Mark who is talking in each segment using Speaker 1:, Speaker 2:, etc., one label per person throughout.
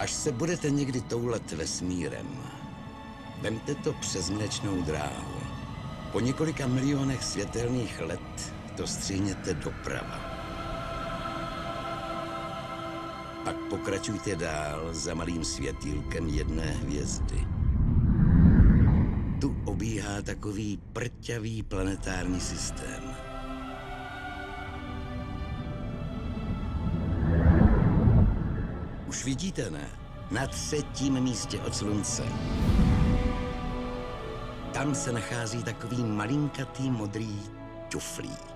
Speaker 1: Až se budete někdy toulat vesmírem, vemte to přes Mléčnou dráhu. Po několika milionech světelných let to střihněte doprava. Pak pokračujte dál za malým světýlkem jedné hvězdy. Tu obíhá takový prťavý planetární systém. Už vidíte, ne? Na 3. místě od Slunce. Tam se nachází takový malinkatý modrý ťuflík.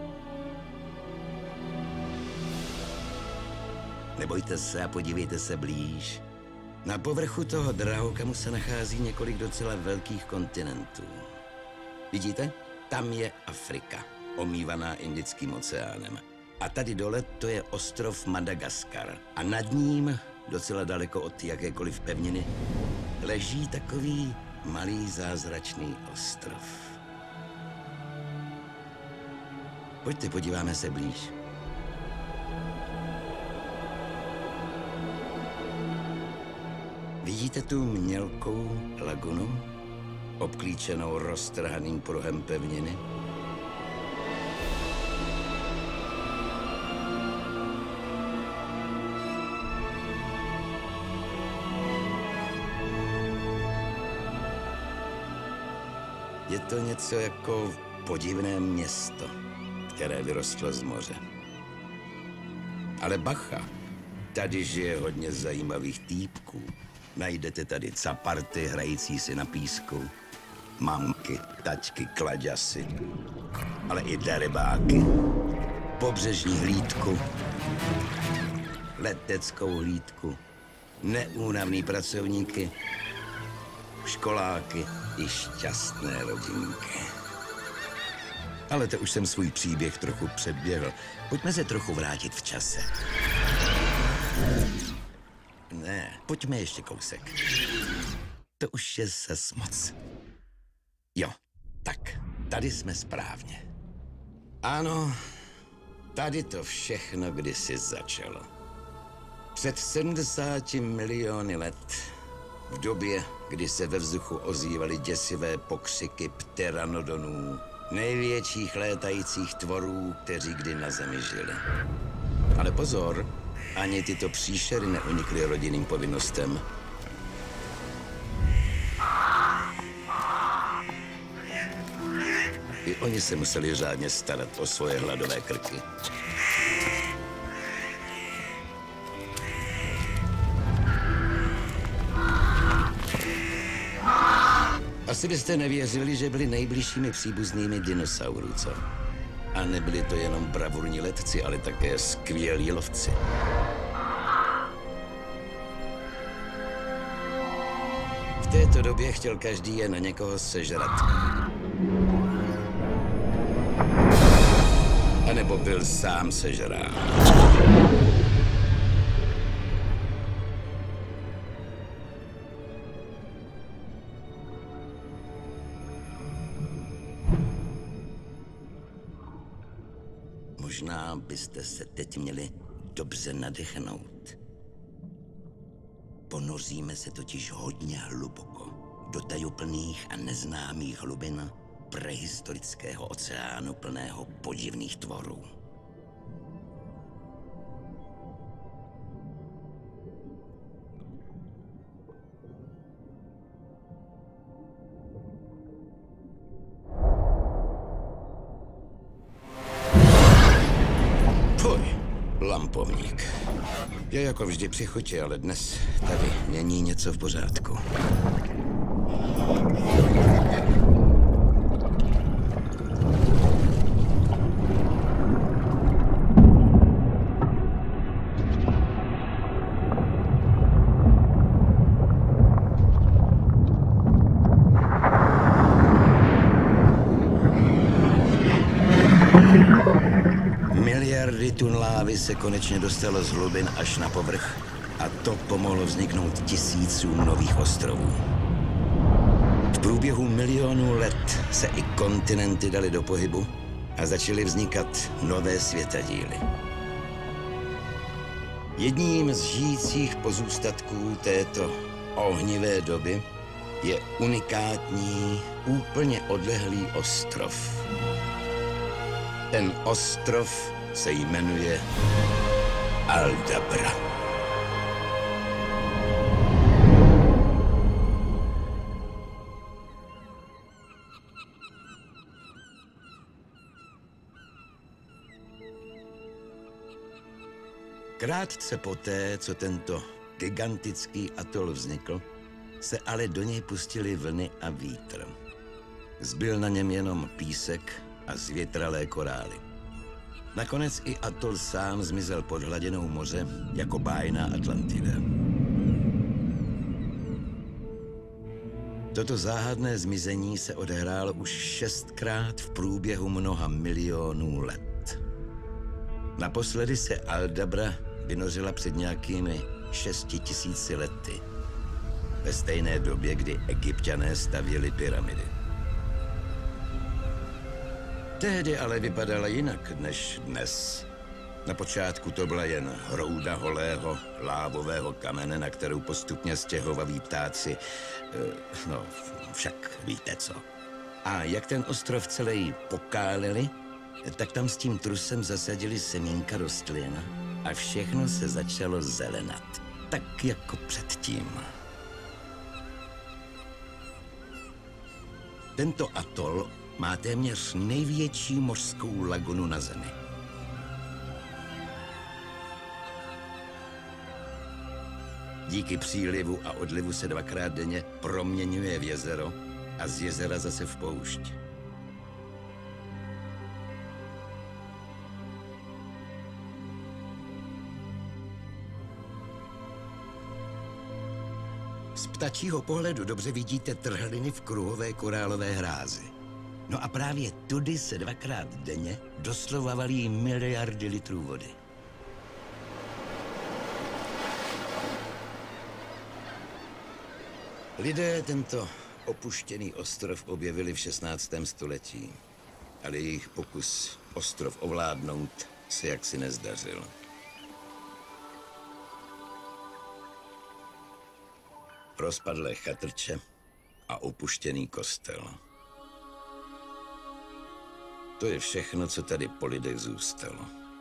Speaker 1: Nebojte se a podívejte se blíž. Na povrchu toho drahokamu se nachází několik docela velkých kontinentů. Vidíte? Tam je Afrika, omývaná Indickým oceánem. A tady dole to je ostrov Madagaskar. A nad ním, docela daleko od jakékoliv pevniny, leží takový malý zázračný ostrov. Pojďte, podíváme se blíž. Vidíte tu mělkou lagunu, obklíčenou roztrhaným pruhem pevniny? Je to něco jako podivné město, které vyrostlo z moře. Ale bacha, tady žije hodně zajímavých týpků. Najdete tady caparty hrající si na písku, mamky, tačky, klaďasy, ale i darebáky, pobřežní hlídku, leteckou hlídku, neúnavný pracovníky, školáky i šťastné rodinky. Ale to už jsem svůj příběh trochu předběhl. Pojďme se trochu vrátit v čase. Ne, pojďme ještě kousek. To už je zas moc. Jo, tak, tady jsme správně. Ano, tady to všechno kdysi začalo. Před 70 miliony let, v době, kdy se ve vzduchu ozývaly děsivé pokřiky pteranodonů, největších létajících tvorů, kteří kdy na Zemi žili. Ale pozor, ani tyto příšery neunikly rodinným povinnostem. I oni se museli řádně starat o svoje hladové krky. Asi byste nevěřili, že byli nejbližšími příbuznými dinosaurů, co? A nebyli to jenom bravurní letci, ale také skvělí lovci. V této době chtěl každý jen na někoho sežrat. A nebo byl sám sežrán. Možná byste se teď měli dobře nadechnout. Ponoříme se totiž hodně hluboko do tajuplných a neznámých hlubin prehistorického oceánu plného podivných tvorů. Lampovník. Je jako vždy při chutě, ale dnes tady není něco v pořádku. Miliardy tun lávy se konečně dostalo z hlubin až na povrch a to pomohlo vzniknout tisícům nových ostrovů. V průběhu milionů let se i kontinenty daly do pohybu a začaly vznikat nové světadíly. Jedním z žijících pozůstatků této ohnivé doby je unikátní, úplně odlehlý ostrov. Ten ostrov se jmenuje Aldabra. Krátce poté, co tento gigantický atol vznikl, se ale do něj pustily vlny a vítr. Zbyl na něm jenom písek a zvětralé korály. Nakonec i atol sám zmizel pod hladinou moře jako bájná Atlantida. Toto záhadné zmizení se odehrálo už 6krát v průběhu mnoha milionů let. Naposledy se Aldabra vynořila před nějakými 6000 lety, ve stejné době, kdy Egypťané stavěli pyramidy. Tehdy ale vypadala jinak než dnes. Na počátku to byla jen hrouda holého lávového kamene, na kterou postupně stěhovaví ptáci. No, však víte co. A jak ten ostrov celý pokálili, tak tam s tím trusem zasadili semínka rostlin a všechno se začalo zelenat. Tak jako předtím. Tento atol má téměř největší mořskou lagunu na Zemi. Díky přílivu a odlivu se 2krát denně proměňuje v jezero a z jezera zase v poušť. Z ptačího pohledu dobře vidíte trhliny v kruhové korálové hrázi. No a právě tudy se 2krát denně doslova valí miliardy litrů vody. Lidé tento opuštěný ostrov objevili v 16. století, ale jejich pokus ostrov ovládnout se jaksi nezdařil. Rozpadlé chatrče a opuštěný kostel. To je všechno, co tady po lidech zůstalo.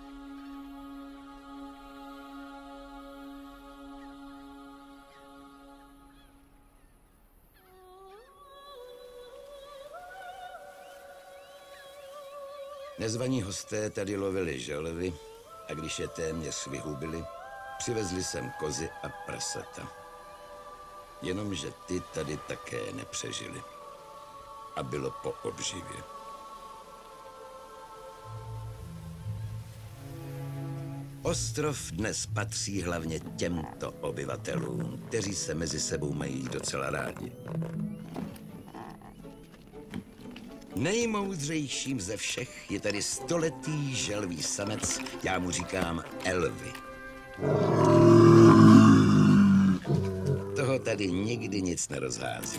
Speaker 1: Nezvaní hosté tady lovili želvy a když je téměř vyhubili, přivezli sem kozy a prasata. Jenomže ty tady také nepřežili. A bylo po obživě. Ostrov dnes patří hlavně těmto obyvatelům, kteří se mezi sebou mají docela rádi. Nejmoudřejším ze všech je tady stoletý želví samec, já mu říkám Elvy. Toho tady nikdy nic nerozhází.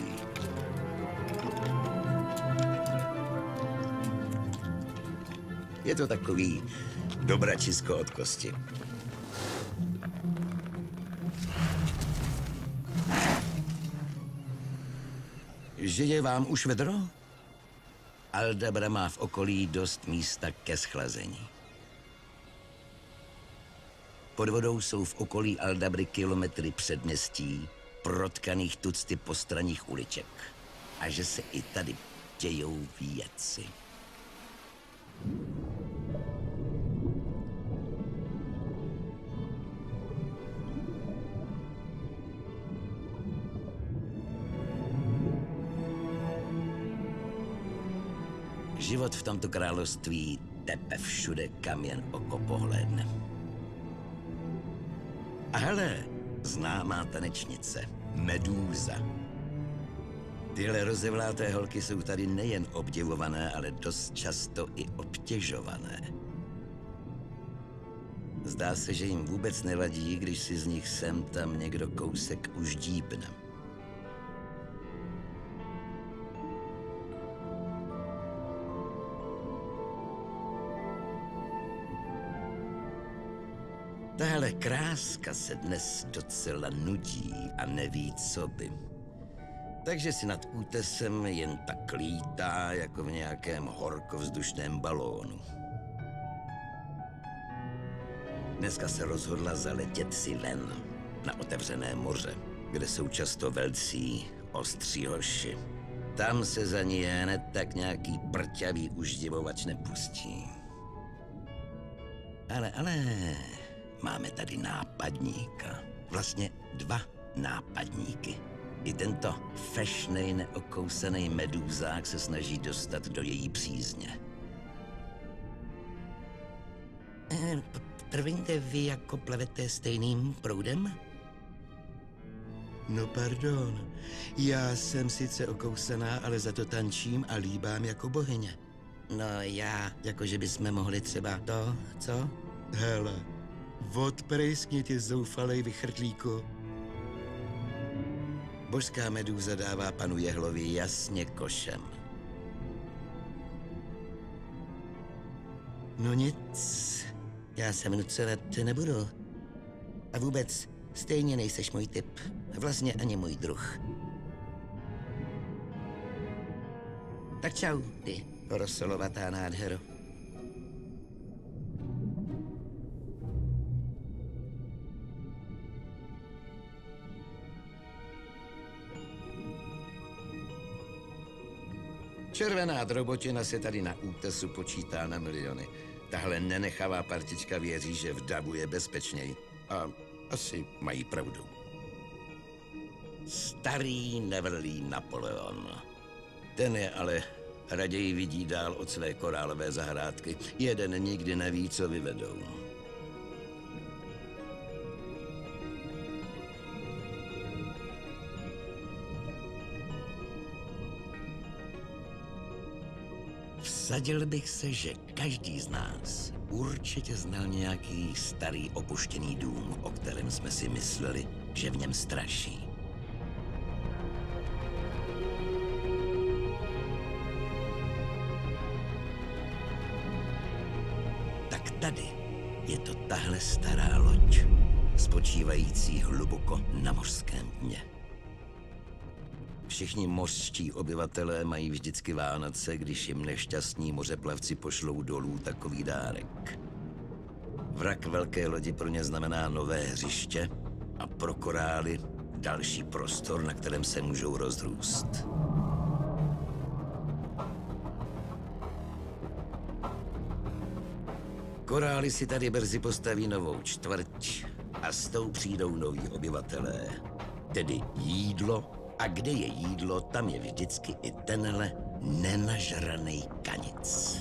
Speaker 1: Je to takový dobračisko od kosti. Žije vám už vedro? Aldabra má v okolí dost místa ke schlazení. Pod vodou jsou v okolí Aldabry kilometry předměstí, protkaných tucty postranních uliček. A že se i tady dějou věci. Život v tomto království tepe všude, kam jen oko pohlédne. A hele, známá tanečnice, Medúza. Tyhle rozevláté holky jsou tady nejen obdivované, ale dost často i obtěžované. Zdá se, že jim vůbec nevadí, když si z nich sem tam někdo kousek uždípne. Tahle kráska se dnes docela nudí a neví, co by. Takže si nad útesem jen tak lítá, jako v nějakém horkovzdušném balónu. Dneska se rozhodla zaletět si ven, na otevřené moře, kde jsou často velcí ostří hoši. Tam se za ní hned tak nějaký prťavý uždivovač nepustí. Ale, máme tady nápadníka. Vlastně 2 nápadníky. I tento fešnej, neokousaný medúzák se snaží dostat do její přízně. Promiňte, vy jako plavete stejným proudem? No pardon, já jsem sice okousaná, ale za to tančím a líbám jako bohyně. No já, jakože bychom mohli třeba to, co? Hele, odprejskni ty zoufalej vychrtlíku. Božská medúza dává panu Jehlovi jasně košem. No nic, já se vnucovat nebudu. A vůbec stejně nejseš můj typ. Vlastně ani můj druh. Tak čau, ty rosolovatá nádhero. Červená drobotina se tady na útesu počítá na miliony. Tahle nenechavá partička věří, že v davu je bezpečněji. A asi mají pravdu. Starý nevrlý Napoleon. Ten je ale raději vidí dál od své korálové zahrádky. Jeden nikdy neví, co vyvedou. Vsadil bych se, že každý z nás určitě znal nějaký starý opuštěný dům, o kterém jsme si mysleli, že v něm straší. Tak tady je to tahle stará loď, spočívající hluboko na mořském dně. Všichni mořští obyvatelé mají vždycky Vánoce, když jim nešťastní mořeplavci pošlou dolů takový dárek. Vrak velké lodi pro ně znamená nové hřiště a pro korály další prostor, na kterém se můžou rozrůst. Korály si tady brzy postaví novou čtvrť a s tou přijdou noví obyvatelé, tedy jídlo. A kde je jídlo, tam je vždycky i tenhle nenažranej kanic.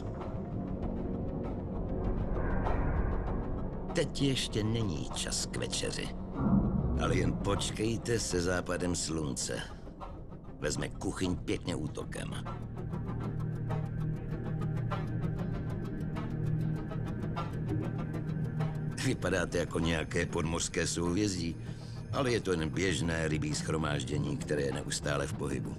Speaker 1: Teď ještě není čas k večeři, ale jen počkejte se západem slunce. Vezme kuchyň pěkně útokem. Vypadáte jako nějaké podmořské souhvězdí, ale je to jen běžné rybí shromáždění, které je neustále v pohybu.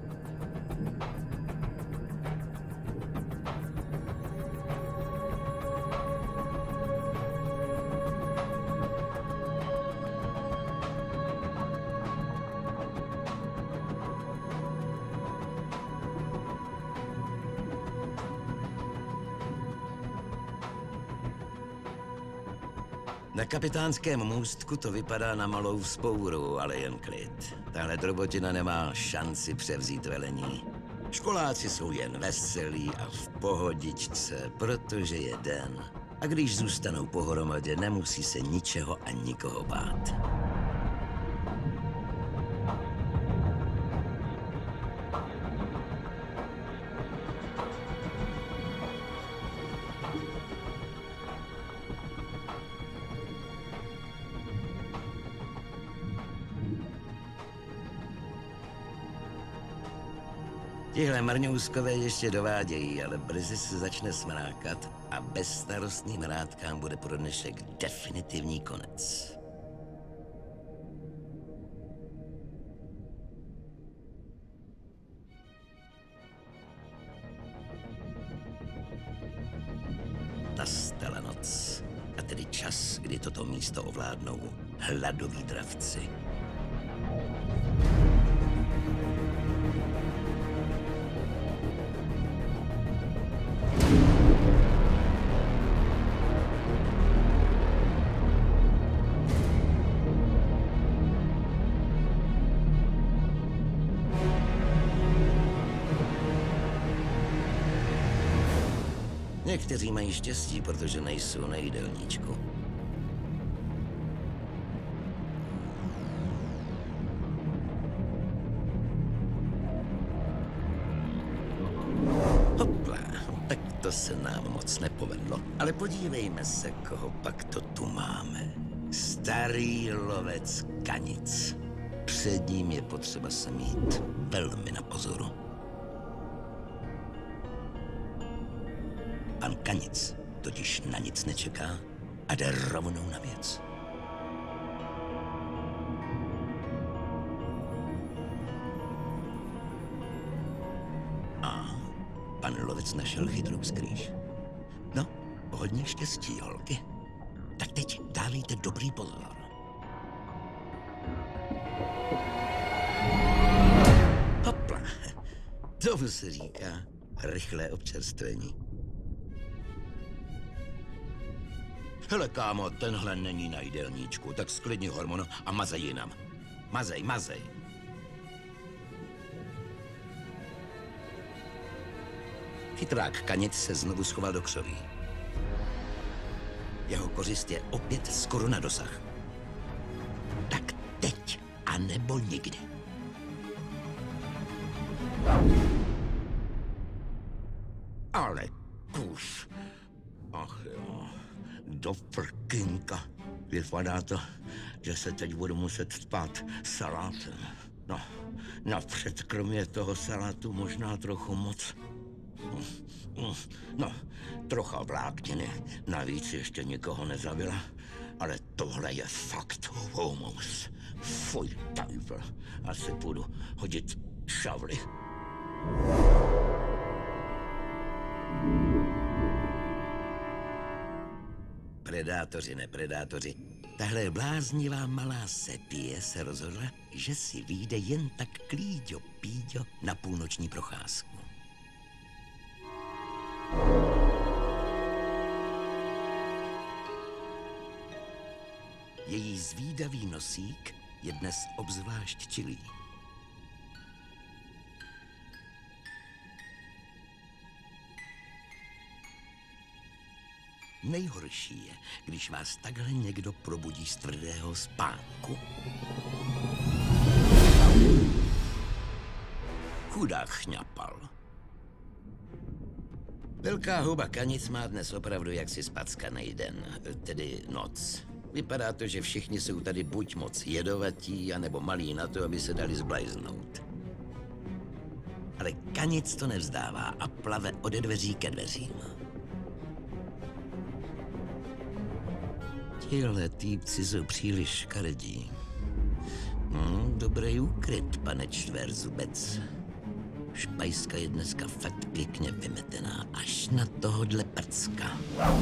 Speaker 1: Na kapitánském můstku to vypadá na malou vzpouru, ale jen klid. Tahle drobotina nemá šanci převzít velení. Školáci jsou jen veselí a v pohodičce, protože je den. A když zůstanou pohromadě, nemusí se ničeho a nikoho bát. Tihle marňouskové ještě dovádějí, ale brzy se začne smrákat a bezstarostným hrádkám bude pro dnešek definitivní konec. Nastala noc a tedy čas, kdy toto místo nezvládnou hladoví dravci. Někteří mají štěstí, protože nejsou na jídelníčku. Hopla, tak to se nám moc nepovedlo. Ale podívejme se, koho pak to tu máme. Starý lovec Kanic. Před ním je potřeba se mít velmi na pozoru. Pan Kanic totiž na nic nečeká a jde rovnou na věc. A pan lovec našel chytrou skrýž. No, hodně štěstí, holky. Tak teď dávejte dobrý pozor. Hopla, tomu se říká rychlé občerstvení. Hele, kámo, tenhle není na jídelníčku, tak sklidni hormon a mazej jinam. Mazej, mazej. Chytrák Kanic se znovu schoval do křoví. Jeho kořist je opět skoro na dosah. Tak teď, anebo nikdy. Ale kus. Ach jo. Do prkínka. Vypadá to, že se teď budu muset spát salátem. No, napřed kromě toho salátu možná trochu moc. No, trocha vlákniny. Navíc ještě nikoho nezabila. Ale tohle je fakt humus. Fuj, tajvl. Asi půjdu hodit šavly. Predátoři, nepredátoři. Tahle bláznivá malá sepie se rozhodla, že si vyjde jen tak klíďo píďo na půlnoční procházku. Její zvídavý nosík je dnes obzvlášť čilý. Nejhorší je, když vás takhle někdo probudí z tvrdého spánku. Chudák chňapal. Velká huba Kanic má dnes opravdu jaksi spackanej den, tedy noc. Vypadá to, že všichni jsou tady buď moc jedovatí, anebo malí na to, aby se dali zblajznout. Ale Kanic to nevzdává a plave ode dveří ke dveřím. Tihle týpci jsou příliš škaredí. Dobrý úkryt, pane čtverzubec. Špajska je dneska fakt pěkně vymetená, až na tohodle prcka.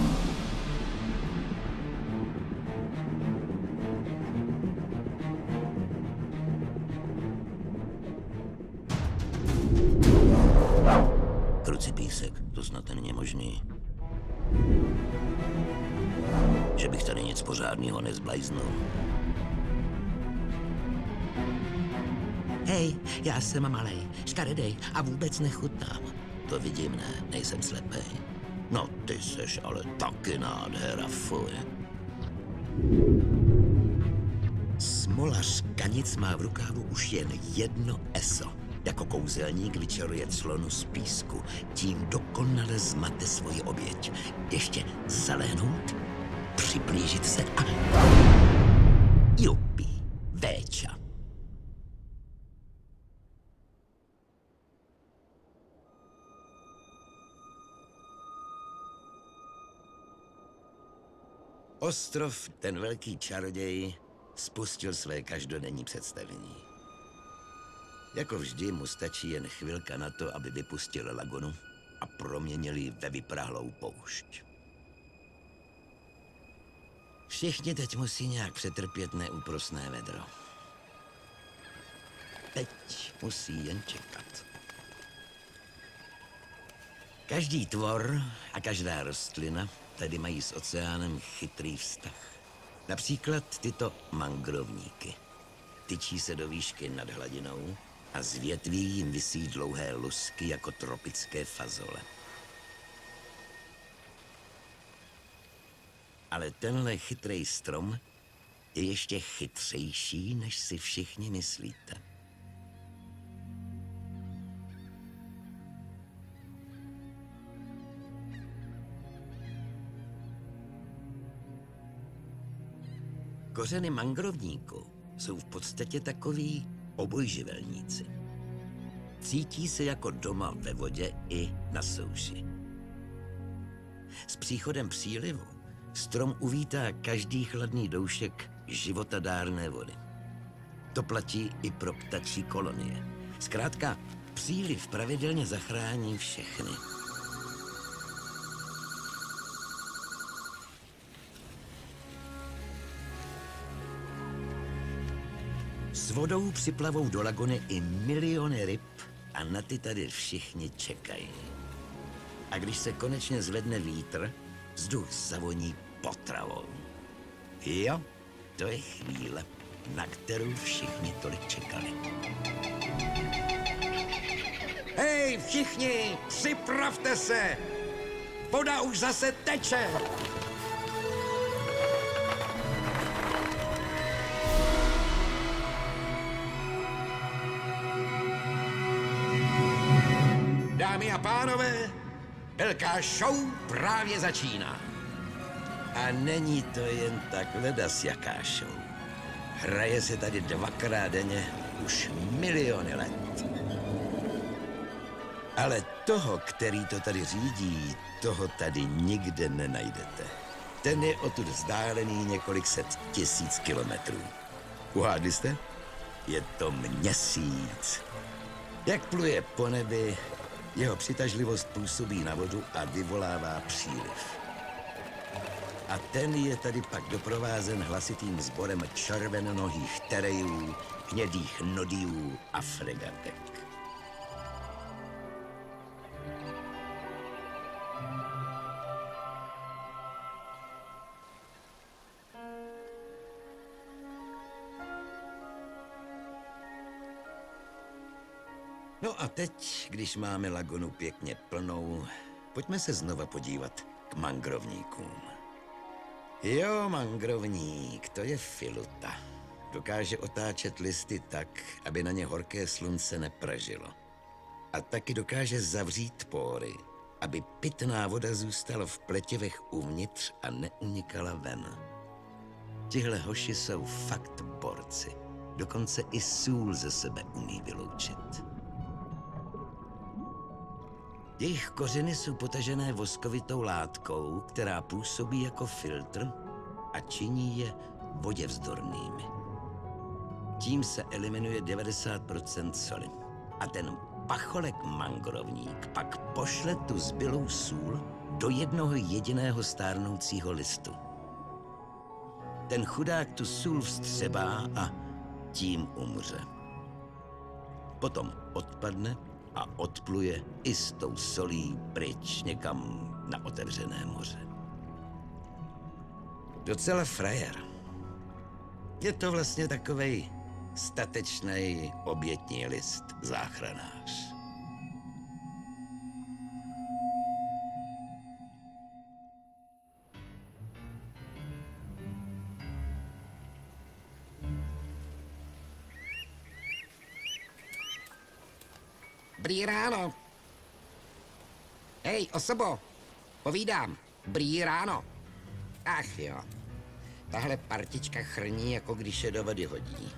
Speaker 1: Krucipísek, to snad není možný. Že bych tady nic pořádného nezblajznul. Hej, já jsem malej, škaredej a vůbec nechutnám. To vidím, ne, nejsem slepej. No ty seš ale taky nádhera, fuj. Smolař Kanic má v rukávu už jen jedno eso. Jako kouzelník vyčaruje clonu z písku, tím dokonale zmate svoji oběť. Ještě zalehnout, přiblížit se a... Jupi, véča. Ostrov, ten velký čaroděj, spustil své každodenní představení. Jako vždy mu stačí jen chvilka na to, aby vypustil lagunu a proměnil ji ve vyprahlou poušť. Všichni teď musí nějak přetrpět neúprosné vedro. Teď musí jen čekat. Každý tvor a každá rostlina tady mají s oceánem chytrý vztah. Například tyto mangrovníky. Tyčí se do výšky nad hladinou a z větví jim visí dlouhé lusky jako tropické fazole. Ale tenhle chytrý strom je ještě chytřejší, než si všichni myslíte. Kořeny mangrovníku jsou v podstatě takoví obojživelníci. Cítí se jako doma ve vodě i na souši. S příchodem přílivu strom uvítá každý chladný doušek životadárné vody. To platí i pro ptačí kolonie. Zkrátka, příliv pravidelně zachrání všechny. S vodou připlavou do laguny i miliony ryb a na ty tady všichni čekají. A když se konečně zvedne vítr, vzduch zavoní potravou. Jo, to je chvíle, na kterou všichni tolik čekali. Hej, všichni, připravte se! Voda už zase teče! Dámy a pánové, velká show právě začíná. A není to jen tak ledas jaká show. Hraje se tady 2krát denně už miliony let. Ale toho, který to tady řídí, toho tady nikde nenajdete. Ten je odtud vzdálený několik set tisíc kilometrů. Uhádli jste? Je to Měsíc. Jak pluje po nebi, jeho přitažlivost působí na vodu a vyvolává příliv. A ten je tady pak doprovázen hlasitým sborem červenonohých terejů, hnědých nodiů a fregatek. No a teď, když máme lagunu pěkně plnou, pojďme se znova podívat k mangrovníkům. Jo, mangrovník, to je filuta. Dokáže otáčet listy tak, aby na ně horké slunce nepražilo. A taky dokáže zavřít pory, aby pitná voda zůstala v pletivech uvnitř a neunikala ven. Tihle hoši jsou fakt borci. Dokonce i sůl ze sebe umí vyloučit. Jejich kořeny jsou potažené voskovitou látkou, která působí jako filtr a činí je voděvzdornými. Tím se eliminuje 90% soli. A ten pacholek mangrovník pak pošle tu zbylou sůl do jednoho jediného stárnoucího listu. Ten chudák tu sůl vstřebá a tím umře. Potom odpadne a odpluje i s tou solí pryč někam na otevřené moře. Docela frajer. Je to vlastně takovej statečnej obětní list záchranář.
Speaker 2: Dobrý ráno. Hej, osobo, povídám. Dobrý ráno. Ach jo, tahle partička chrní, jako když je do vody hodí.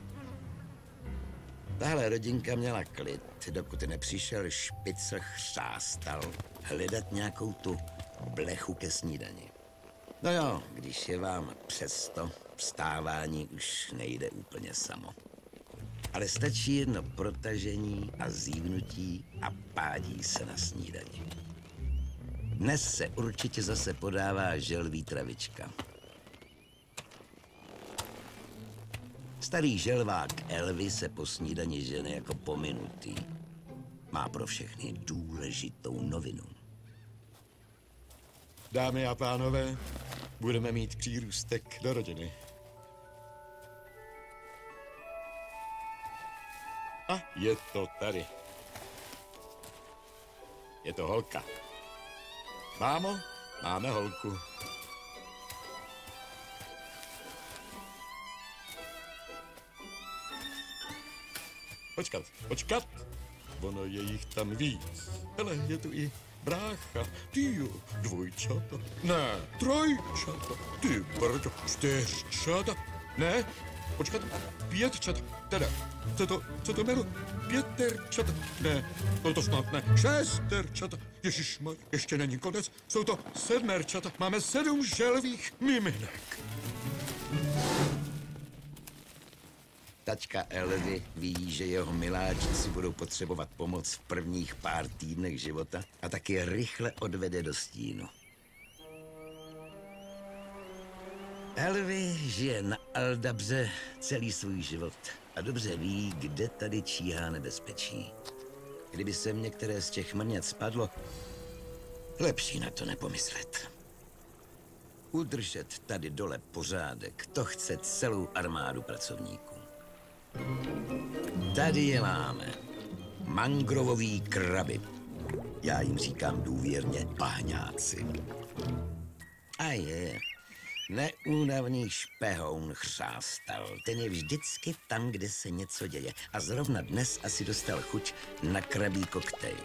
Speaker 1: Tahle rodinka měla klid, dokud nepřišel špicl chřástal hledat nějakou tu blechu ke snídani. No jo, když je vám přesto, vstávání už nejde úplně samo. Ale stačí jedno protažení a zívnutí a pádí se na snídani. Dnes se určitě zase podává želví travička. Starý želvák Elvy se po snídani žene jako pominutý. Má pro všechny důležitou novinu.
Speaker 3: Dámy a pánové, budeme mít přírůstek do rodiny. A je to tady. Je to holka. Mámo, máme holku. Počkat. Ono je jich tam víc. Hele, je tu i brácha. Tyjo, dvojčata. Ne, trojčata. Ty brdo, čtyřčata. Ne, počkat, pětčata. Teda, co to jméno? Pěterčata. Ne, to snad ne. Šesterčata. Ježišmar, ještě není konec. Jsou to sedmerčata. Máme 7 želvých miminek.
Speaker 1: Tačka Elvy ví, že jeho miláčci budou potřebovat pomoc v prvních pár týdnech života a tak je rychle odvede do stínu. Elvy žije na Aldabře celý svůj život a dobře ví, kde tady číhá nebezpečí. Kdyby se v některé z těch mrněc spadlo, lepší na to nepomyslet. Udržet tady dole pořádek, to chce celou armádu pracovníků. Tady je máme. Mangrovový kraby. Já jim říkám důvěrně bahňáci. A je. Neúnavný špehoun chřástal. Ten je vždycky tam, kde se něco děje. A zrovna dnes asi dostal chuť na krabí koktejl.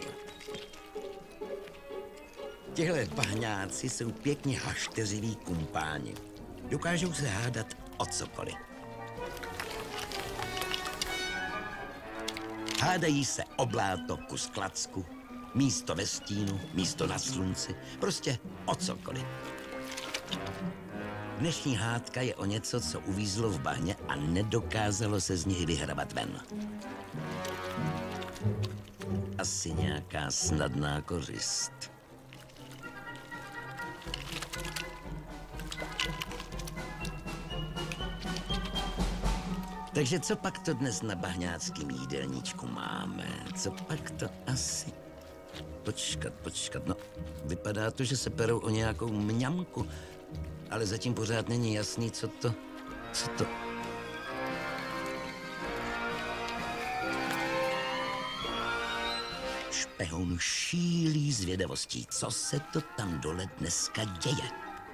Speaker 1: Tihle bahňáci jsou pěkně hašteřiví kumpáni. Dokážou se hádat o cokoliv. Hádají se o bláto, kus klacku, místo ve stínu, místo na slunci, prostě o cokoliv. Dnešní hádka je o něco, co uvízlo v bahně a nedokázalo se z něj vyhrabat ven. Asi nějaká snadná kořist. Takže co pak to dnes na bahňáckém jídelníčku máme? Co pak to asi... Počkat, no, vypadá to, že se perou o nějakou mňamku, ale zatím pořád není jasný, co to... Špehoun šílí zvědavostí, co se to tam dole dneska děje.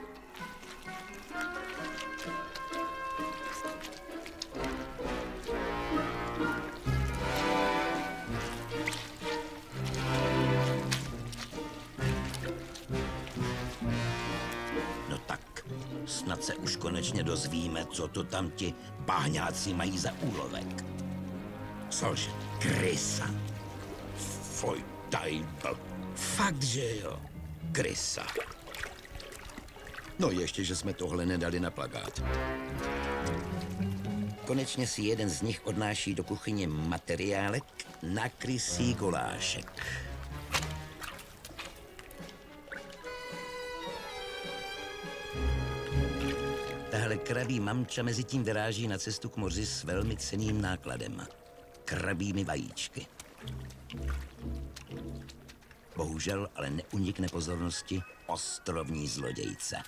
Speaker 1: Snad se už konečně dozvíme, co to tam ti bahňáci mají za úlovek. Cože? Krysa. Foj, tajbl. Fakt, že jo? Krysa. No ještě, že jsme tohle nedali na plakát. Konečně si jeden z nich odnáší do kuchyně materiálek na krysí gulášek. Tahle krabí mamča mezi tím vyráží na cestu k moři s velmi cenným nákladem. Krabími vajíčky. Bohužel ale neunikne pozornosti ostrovní zlodějce.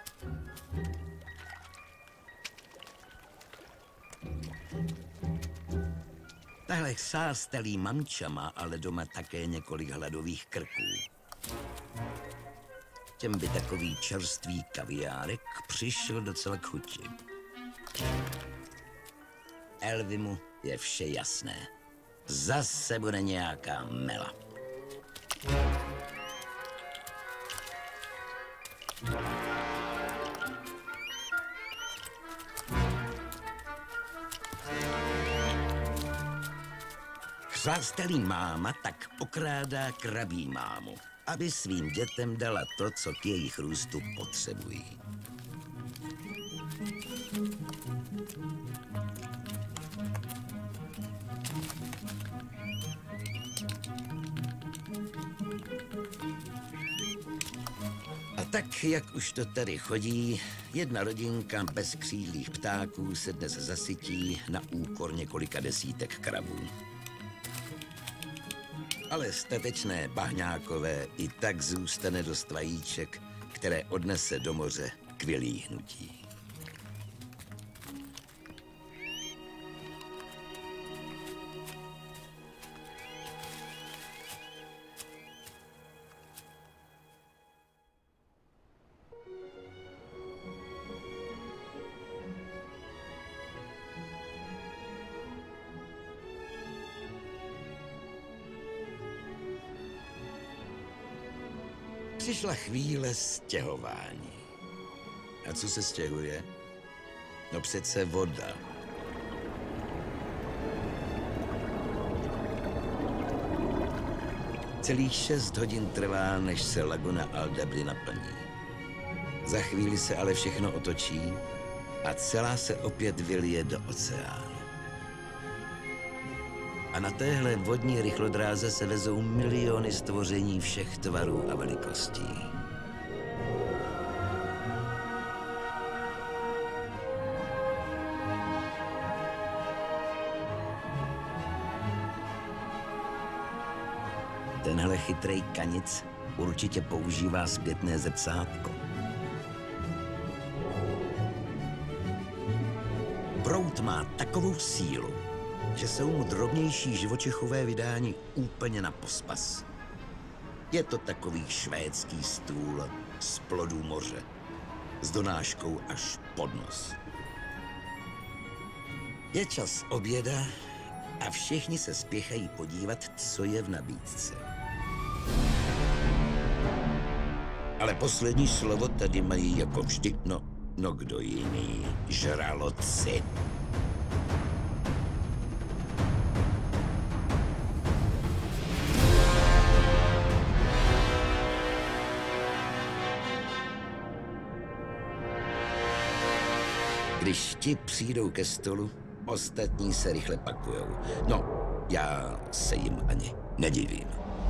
Speaker 1: Tahle sástelý mamča má ale doma také několik hladových krků. Těm by takový čerstvý kaviárek přišel docela k chuti. Elvimu je vše jasné. Zase bude nějaká mela. Chřástelý máma tak okrádá krabí mámu, aby svým dětem dala to, co k jejich růstu potřebují. A Tak, jak už to tady chodí, jedna rodinka bez křídlých ptáků se dnes zasytí na úkor několika desítek krabů. Ale statečné bahňákové i tak zůstane dost vajíček, které odnese do moře k vylíhnutí. Přišla chvíle stěhování. A co se stěhuje? No přece voda. Celých 6 hodin trvá, než se laguna Aldabri naplní. Za chvíli se ale všechno otočí a celá se opět vylije do oceánu. A na téhle vodní rychlodráze se vezou miliony stvoření všech tvarů a velikostí. Tenhle chytrej kanic určitě používá zpětné zrcátko. Proud má takovou sílu, že jsou mu drobnější živočichové vydání úplně na pospas. Je to takový švédský stůl z plodů moře, s donáškou až pod nos. Je čas oběda a všichni se spěchají podívat, co je v nabídce. Ale poslední slovo tady mají jako vždy, no kdo jiný, žraloci. Když ti přijdou ke stolu, ostatní se rychle pakujou. No, já se jim ani nedivím.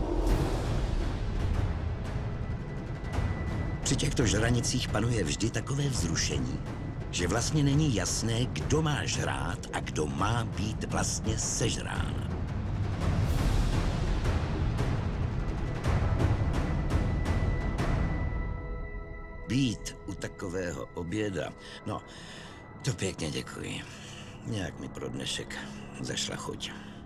Speaker 1: Při těchto žranicích panuje vždy takové vzrušení, že vlastně není jasné, kdo má žrát a kdo má být vlastně sežrán. Být u takového oběda, no, to pěkně děkuji. Nějak mi pro dnešek zašla chuť.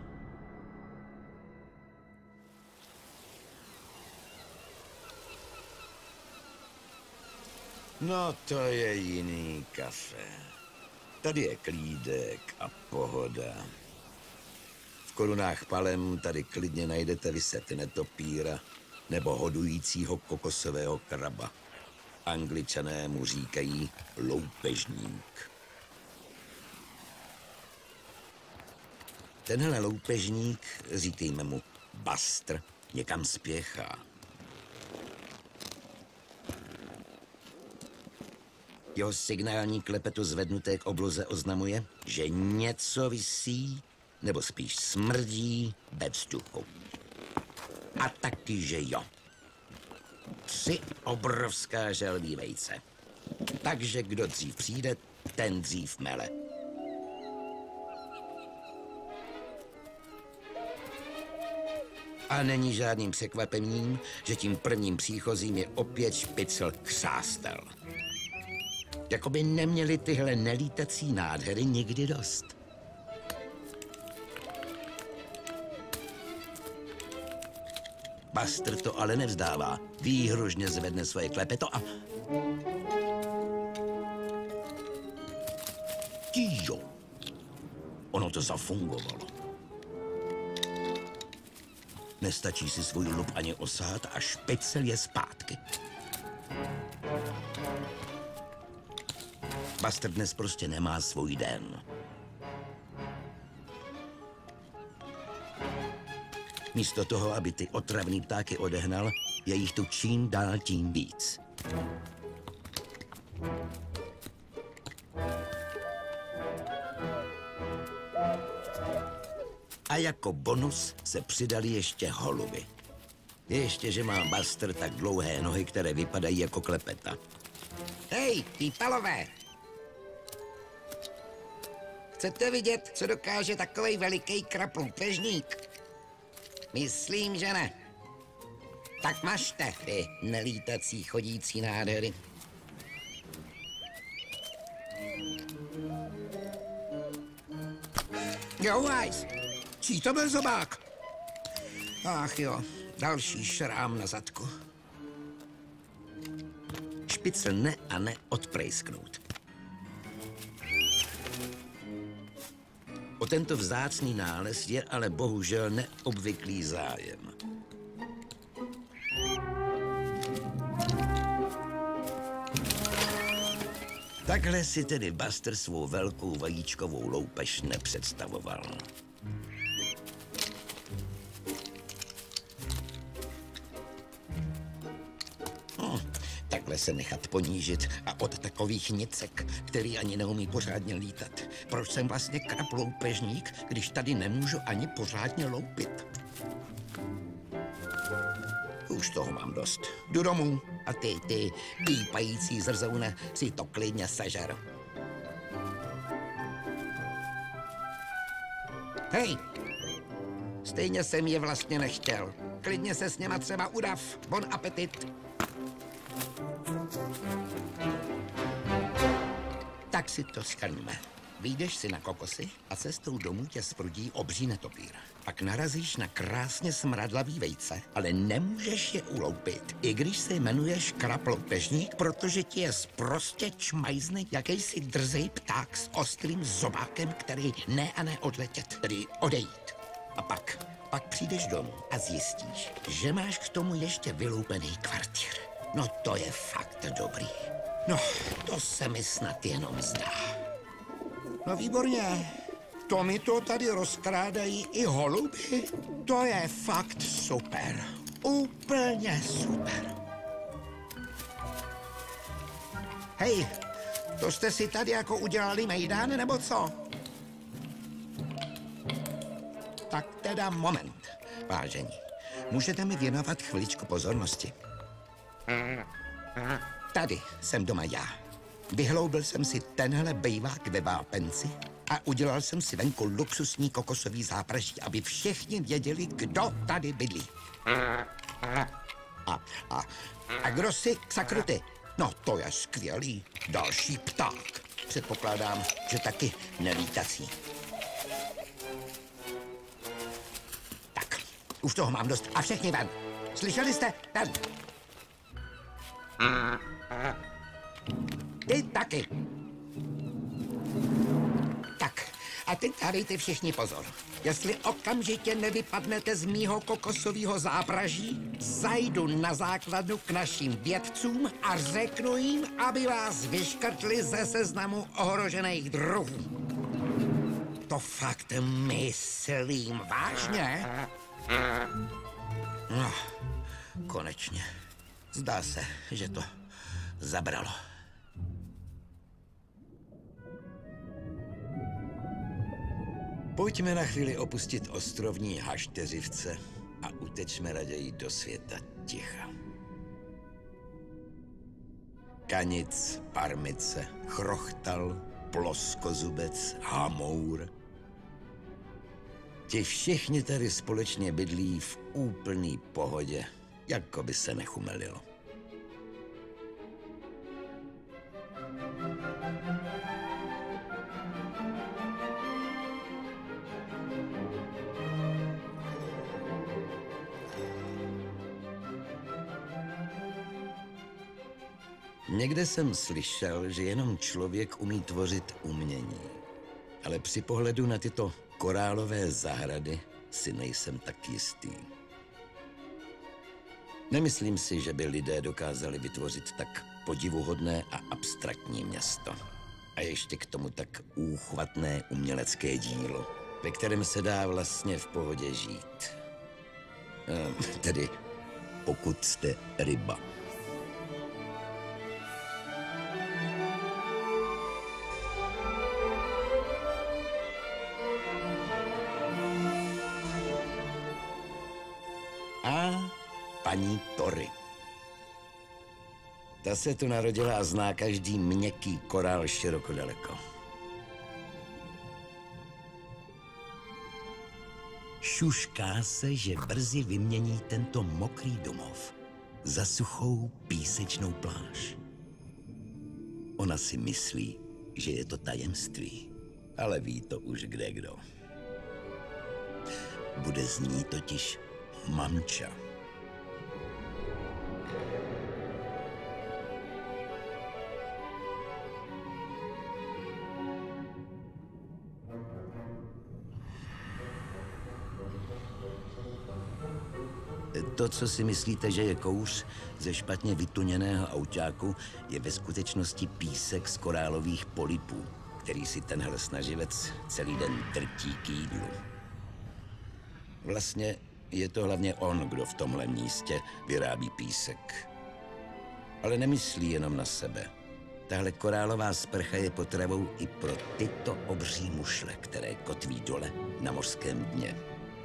Speaker 1: No, to je jiný kafe. Tady je klídek a pohoda. V korunách palem tady klidně najdete viset netopíra nebo hodujícího kokosového kraba. Angličané mu říkají loupežník. Tenhle loupežník, říkejme mu Buster, někam spěchá. Jeho signální klepetu zvednuté k obloze oznamuje, že něco visí, nebo spíš smrdí ve vzduchu. A taky, že jo. 3 obrovská želví vejce. Takže kdo dřív přijde, ten dřív mele. A není žádným překvapením, že tím prvním příchozím je opět špicl Křástel. Jakoby neměli tyhle nelítací nádhery nikdy dost. Buster to ale nevzdává. Výhružně zvedne svoje klepeto a... Jo, ono to zafungovalo. Nestačí si svůj lup ani osát a špicel je zpátky. Buster dnes prostě nemá svůj den. Místo toho, aby ty otravný ptáky odehnal, je jich tu čím dál tím víc. A jako bonus se přidali ještě holuby. Ještě, že má Buster tak dlouhé nohy, které vypadají jako klepeta.
Speaker 2: Hej, pípalové! Chcete vidět, co dokáže takovej veliký kraploupežník? Myslím, že ne. Tak mažte, ty nelítací chodící nádhery. Jo, Ice. Čí to byl zobák? Ach jo, další šrám na zadku.
Speaker 1: Špicl ne a ne odprejsknout. O tento vzácný nález je ale bohužel neobvyklý zájem. Takhle si tedy Buster svou velkou vajíčkovou loupež nepředstavoval. Takhle se nechat ponížit a od takových nicek, který ani neumí pořádně lítat. Proč jsem vlastně kraploupežník, když tady nemůžu ani pořádně loupit? Už toho mám dost. Jdu domů a ty pípající zrzoune si to klidně sežer. Hej! Stejně jsem je vlastně nechtěl. Klidně se s něma třeba udav. Bon apetit. Tak si to shrňme. Vyjdeš si na kokosy a cestou domů tě sprudí obří netopýr. Pak narazíš na krásně smradlavý vejce, ale nemůžeš je uloupit, i když se jmenuješ kraploupežník, protože ti je sprostě čmajzne jakýsi drzej pták s ostrým zobákem, který ne a ne odletět, tedy odejít. A pak přijdeš domů a zjistíš, že máš k tomu ještě vyloupený kvartír. No to je fakt dobrý. No, to se mi snad jenom zdá. No výborně. To mi to tady rozkrádají i holuby. To je fakt super. Úplně super. Hej, to jste si tady jako udělali mejdán, nebo co? Tak teda moment, vážení. Můžete mi věnovat chviličku pozornosti? Tady jsem doma já. Vyhloubil jsem si tenhle bejvák ve vápenci a udělal jsem si venku luxusní kokosový zápraží, aby všichni věděli, kdo tady bydlí. A kdo si sakruty? No to je skvělý. Další pták. Předpokládám, že taky nelítací. Tak, už toho mám dost. A všichni ven. Slyšeli jste? Ven. Ty taky. Tak, a teď dávejte všichni pozor. Jestli okamžitě nevypadnete z mýho kokosového zápraží, zajdu na základnu k našim vědcům a řeknu jim, aby vás vyškrtli ze seznamu ohrožených druhů. To fakt myslím vážně? No, konečně. Zdá se, že to zabralo. Pojďme na chvíli opustit ostrovní hašteřivce a utečme raději do světa ticha. Kanic, parmice, chrochtal, ploskozubec, hamour. Ti všichni tady společně bydlí v úplný pohodě, jako by se nechumelilo. Někde jsem slyšel, že jenom člověk umí tvořit umění. Ale při pohledu na tyto korálové zahrady si nejsem tak jistý. Nemyslím si, že by lidé dokázali vytvořit tak podivuhodné a abstraktní město. A ještě k tomu tak úchvatné umělecké dílo, ve kterém se dá vlastně v pohodě žít. Tedy pokud jste ryba. paní Tory. Ta se tu narodila a zná každý měkký korál široko daleko. Šušká se, že brzy vymění tento mokrý domov za suchou písečnou pláž. Ona si myslí, že je to tajemství, ale ví to už kdekdo. Bude z ní totiž mamča. To, co si myslíte, že je kouř ze špatně vytuněného autáku, je ve skutečnosti písek z korálových polypů, který si tenhle snaživec celý den drtí k jídlu. Vlastně je to hlavně on, kdo v tomhle místě vyrábí písek. Ale nemyslí jenom na sebe. Tahle korálová sprcha je potravou i pro tyto obří mušle, které kotví dole na mořském dně.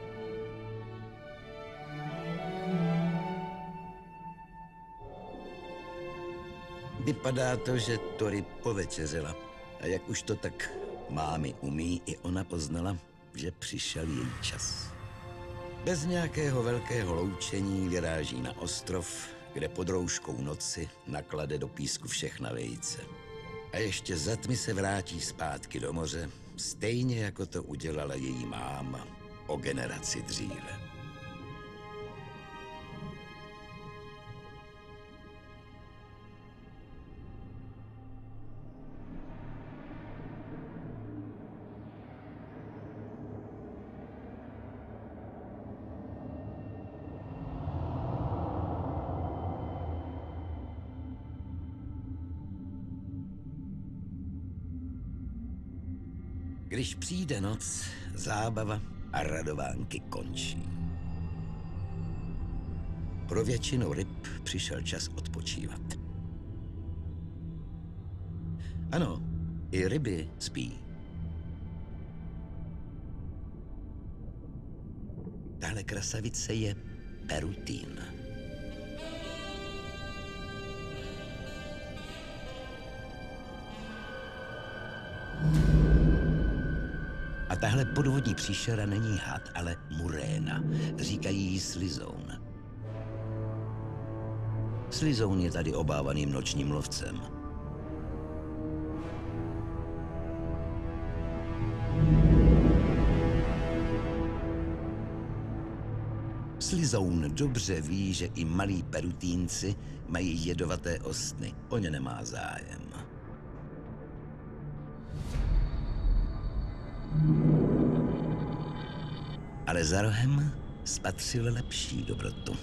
Speaker 1: Vypadá to, že Tory povečeřela. A jak už to tak mámy umí, i ona poznala, že přišel její čas. Bez nějakého velkého loučení vyráží na ostrov, kde pod rouškou noci naklade do písku všechna vejce. A ještě za tmy se vrátí zpátky do moře, stejně jako to udělala její máma o generaci dříve. Když přijde noc, zábava a radovánky končí. Pro většinu ryb přišel čas odpočívat. Ano, i ryby spí. Tahle krasavice je perutín. A tahle podvodní příšera není had, ale muréna. Říkají jí slizoun. Slizoun je tady obávaným nočním lovcem. Slizoun dobře ví, že i malí perutínci mají jedovaté ostny. O ně nemá zájem. Ale za rohem spatřil lepší dobrotu.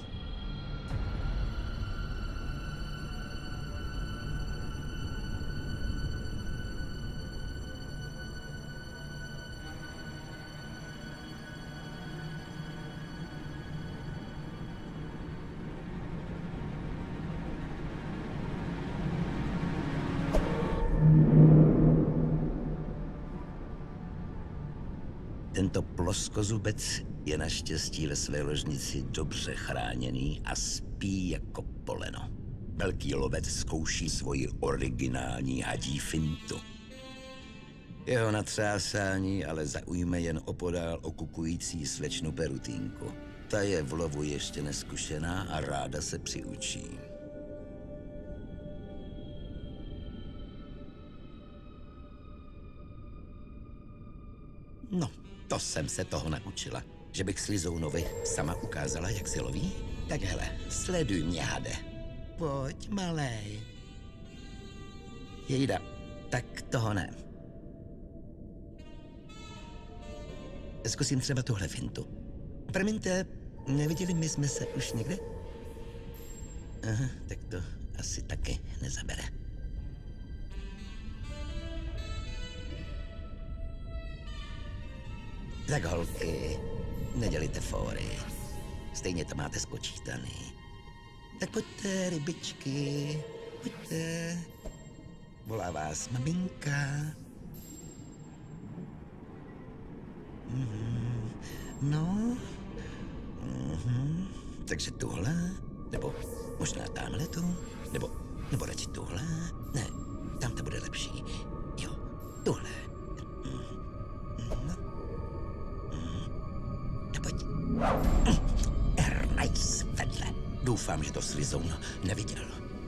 Speaker 1: Tento ploskozubec je naštěstí ve své ložnici dobře chráněný a spí jako poleno. Velký lovec zkouší svoji originální hadí fintu. Jeho natřásání ale zaujme jen opodál okukující slečnu perutínku. Ta je v lovu ještě neskušená a ráda se přiučí. No, to jsem se toho naučila. Že bych Slizounovi sama ukázala, jak se loví? Tak hele, sleduj mě, hade. Pojď, malej. Jejda, tak toho ne. Zkusím třeba tuhle fintu. Promiňte, neviděli my jsme se už někde? Aha, tak to asi taky nezabere. Tak holky, nedělejte fóry. Stejně to máte spočítaný. Tak pojďte, rybičky, pojďte. Volá vás maminka. No. Takže tuhle. Nebo možná tamhle tu? Nebo radši tuhle? Ne, tam to bude lepší. Jo, tuhle. No. A pojď. Nice, vedle. Doufám, že to Slizoun neviděl.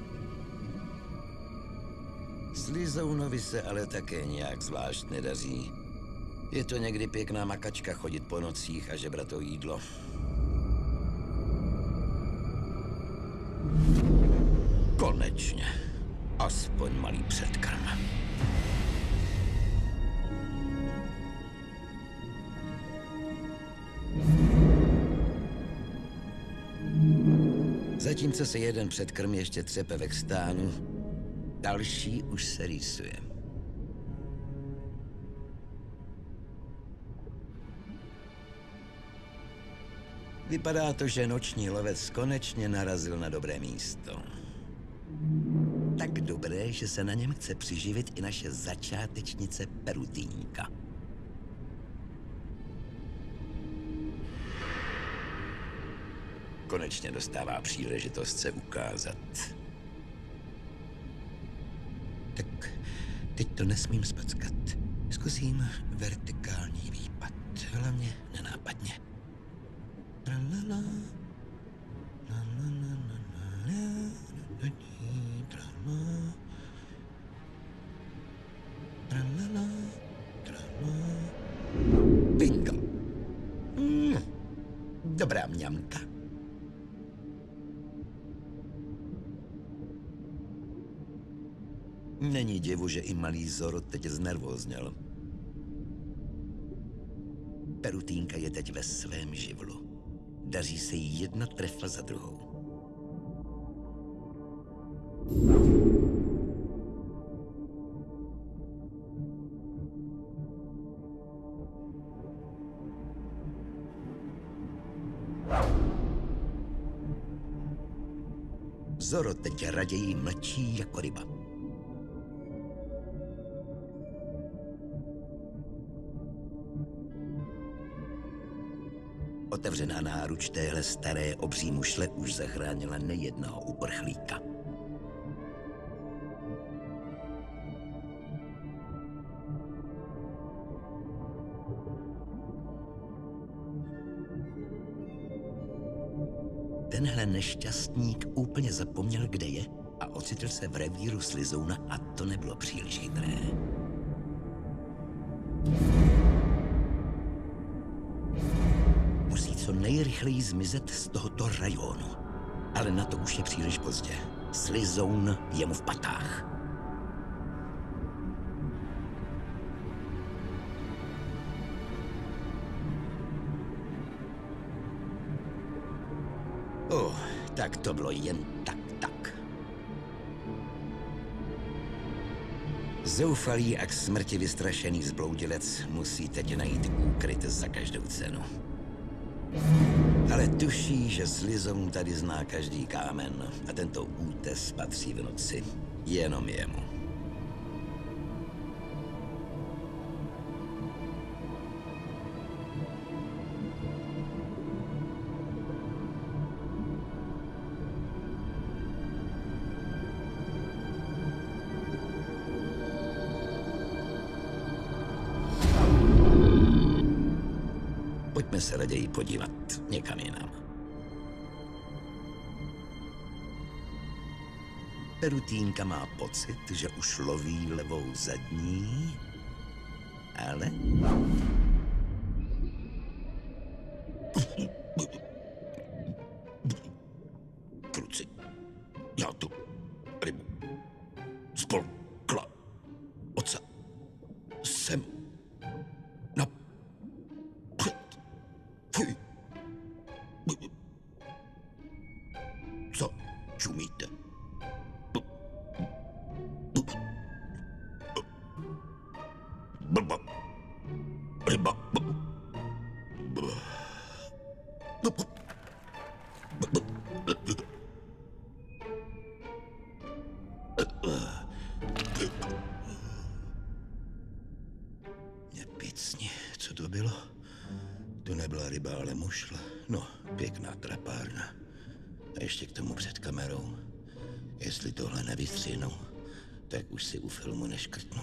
Speaker 1: Slizounovi se ale také nějak zvlášť nedaří. Je to někdy pěkná makačka chodit po nocích a žebrat to jídlo. Konečně. Aspoň malý předkrm. Zatímco se jeden předkrm ještě třepe ve kstánu, další už se rýsuje. Vypadá to, že noční lovec konečně narazil na dobré místo. Tak dobré, že se na něm chce přiživit i naše začátečnice Perutínka. Konečně dostává příležitost se ukázat. Tak teď to nesmím spackat. Zkusím vertikální výpad. Hlavně nenápadně. Bingo. Dobrá mňamka. Není divu, že i malý Zoro teď znervózněl. Perutínka je teď ve svém živlu. Daří se jí jedna trefla za druhou. Zoro teď raději mlčí jako ryba. Otevřená náruč téhle staré obří mušle už zachránila nejednoho uprchlíka. Tenhle nešťastník úplně zapomněl, kde je a ocitl se v revíru Slizouna a to nebylo příliš chytré. Musí co nejrychleji zmizet z tohoto rajonu. Ale na to už je příliš pozdě. Slizoun je mu v patách. Tak to bylo jen tak. Zoufalý a k smrti vystrašený zbloudilec musí teď najít úkryt za každou cenu. Ale tuší, že Slizoun tady zná každý kámen a tento útes patří v noci jenom jemu. Pojďme se raději podívat někam jinam. Perutínka má pocit, že už loví levou zadní, ale... Kluci, já tu rybu spolkla oca sem na fuj. Co čumíte? Blba. Ryba. Nepicni, co to bylo? To nebyla ryba, ale mušla. No, pěkná trapárna. A ještě k tomu před kamerou. Jestli tohle nevystřihnu, tak už si u filmu neškrtnu.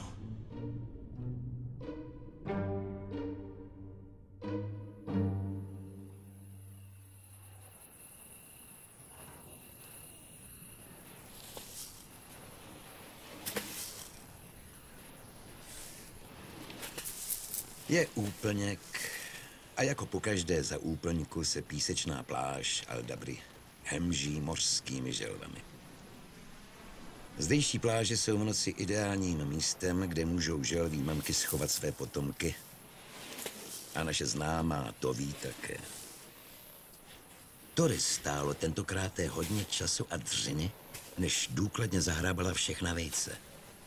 Speaker 1: Je úplněk a jako pokaždé za úplňku se písečná pláž Aldabry hemží mořskými želvami. Zdejší pláže jsou v noci ideálním místem, kde můžou želví mamky schovat své potomky. A naše známá to ví také. Tory stálo tentokrát hodně času a dřiny, než důkladně zahrábala všechna vejce.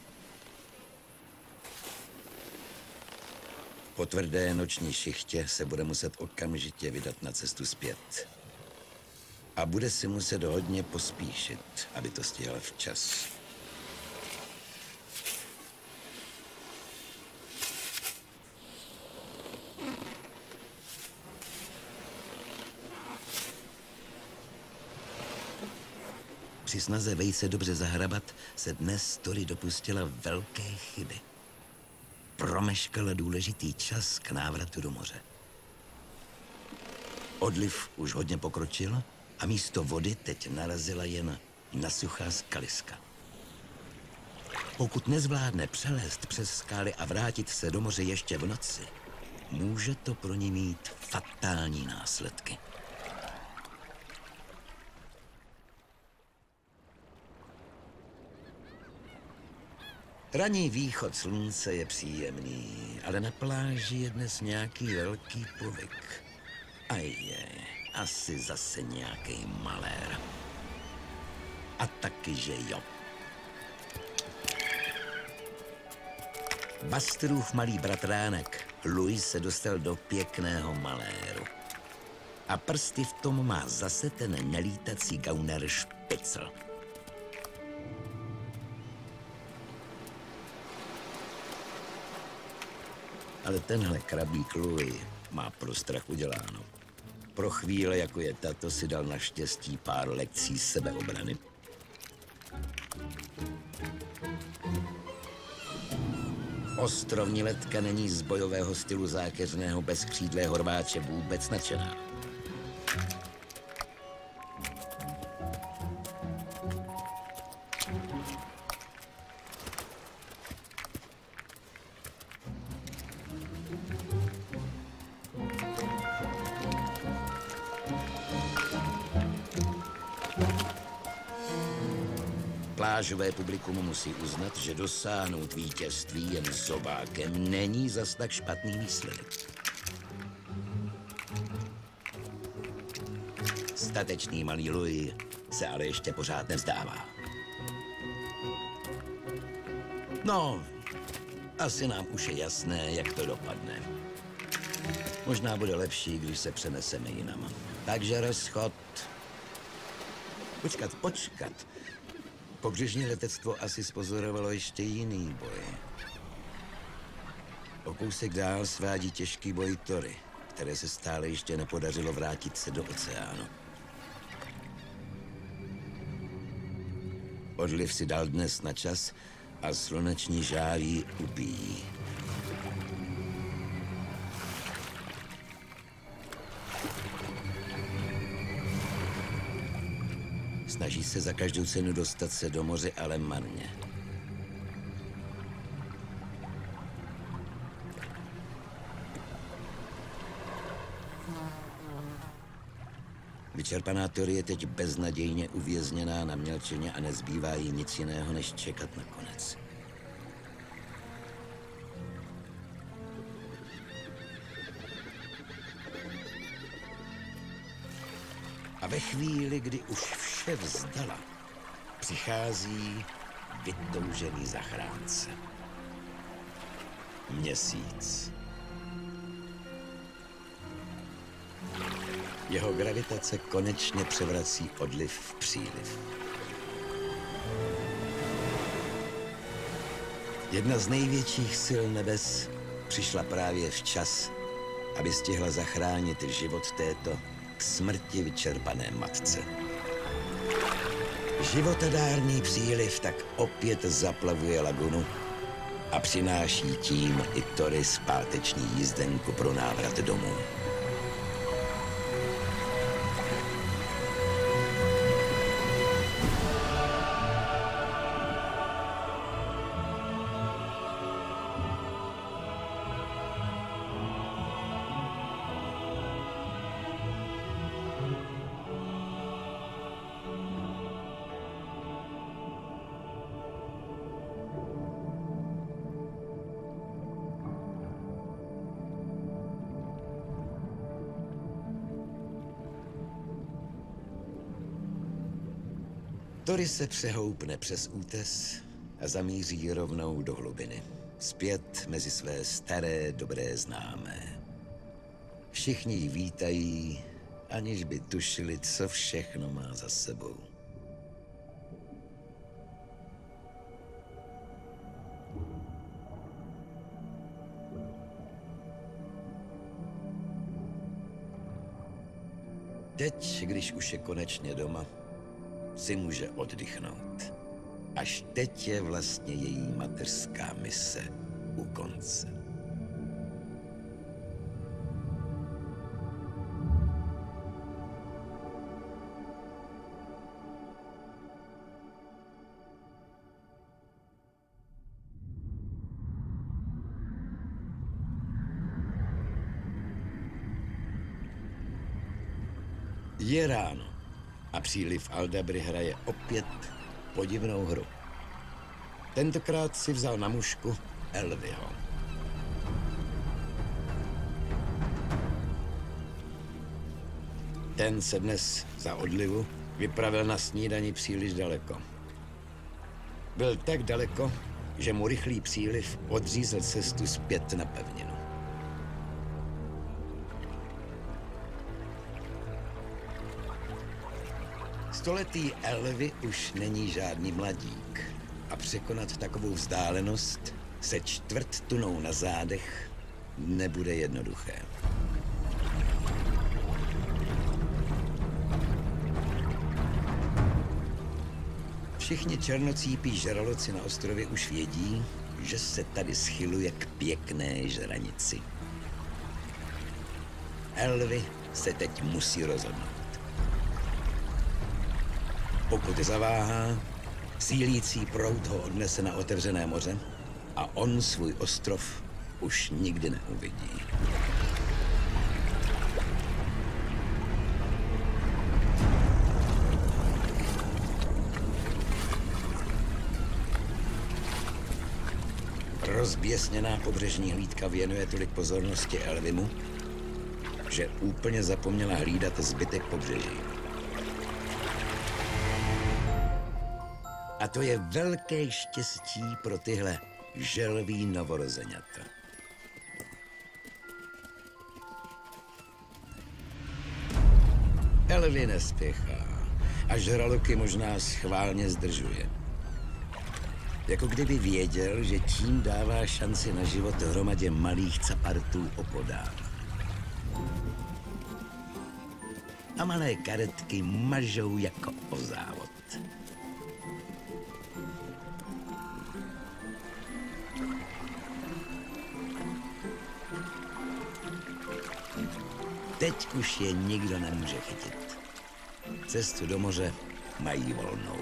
Speaker 1: Po tvrdé noční šichtě se bude muset okamžitě vydat na cestu zpět. A bude si muset hodně pospíšit, aby to stihla včas. Při snaze vejce dobře zahrabat se dnes Tory dopustila velké chyby. Promeškala důležitý čas k návratu do moře. Odliv už hodně pokročil a místo vody teď narazila jen na suchá skaliska. Pokud nezvládne přelézt přes skály a vrátit se do moře ještě v noci, může to pro ní mít fatální následky. Ranní východ slunce je příjemný, ale na pláži je dnes nějaký velký povyk. A je, asi zase nějaký malér. A taky, že jo. Busterův malý bratránek Louis se dostal do pěkného maléru. A prsty v tom má zase ten nelítací gauner Špicl. Ale tenhle krabík Louis má pro strach uděláno. Pro chvíle, jako je tato, si dal naštěstí pár lekcí sebeobrany. Ostrovní letka není z bojového stylu zákeřného bezkřídlého rváče vůbec nadšená. Plážové publikum musí uznat, že dosáhnout vítězství jen zobákem není zas tak špatný výsledek. Statečný malý Louis se ale ještě pořád nevzdává. No, asi nám už je jasné, jak to dopadne. Možná bude lepší, když se přeneseme jinam. Takže rozchod. Počkat. Pobřežní letectvo asi spozorovalo ještě jiný boj. O kousek dál svádí těžký boj Tory, které se stále ještě nepodařilo vrátit se do oceánu. Odliv si dal dnes na čas a sluneční žáří ubíjí. Snaží se za každou cenu dostat se do moře, ale marně. Vyčerpaná Tory je teď beznadějně uvězněná na mělčině a nezbývá jí nic jiného, než čekat na konec. A ve chvíli, kdy už vše vzdala, přichází vytoužený zachránce. Měsíc. Jeho gravitace konečně převrací odliv v příliv. Jedna z největších sil nebes přišla právě včas, aby stihla zachránit život této k smrti vyčerpané matce. Životadárný příliv tak opět zaplavuje lagunu a přináší tím i Tori zpáteční jízdenku pro návrat domů. Tori se přehoupne přes útes a zamíří rovnou do hlubiny. Zpět mezi své staré, dobré známé. Všichni ji vítají, aniž by tušili, co všechno má za sebou. Teď, když už je konečně doma, si může oddychnout. Až teď je vlastně její mateřská mise u konce. Je ráno a příliv Aldabry hraje opět podivnou hru. Tentokrát si vzal na mužku Elviho. Ten se dnes za odlivu vypravil na snídani příliš daleko. Byl tak daleko, že mu rychlý příliv odřízl cestu zpět na pevninu. Stoletý Elvi už není žádný mladík a překonat takovou vzdálenost se 1/4 tunou na zádech nebude jednoduché. Všichni černocípí žraloci na ostrově už vědí, že se tady schyluje k pěkné žranici. Elvi se teď musí rozhodnout. Pokud zaváhá, sílící proud ho odnese na otevřené moře a on svůj ostrov už nikdy neuvidí. Rozběsněná pobřežní hlídka věnuje tolik pozornosti Elvimu, že úplně zapomněla hlídat zbytek pobřeží. A to je velké štěstí pro tyhle želví novorozeňata. Elvi nespěchá a žraloky možná schválně zdržuje. Jako kdyby věděl, že tím dává šanci na život hromadě malých capartů opodál. A malé karetky mažou jako o závod. Teď už je nikdo nemůže chytit. Cestu do moře mají volnou.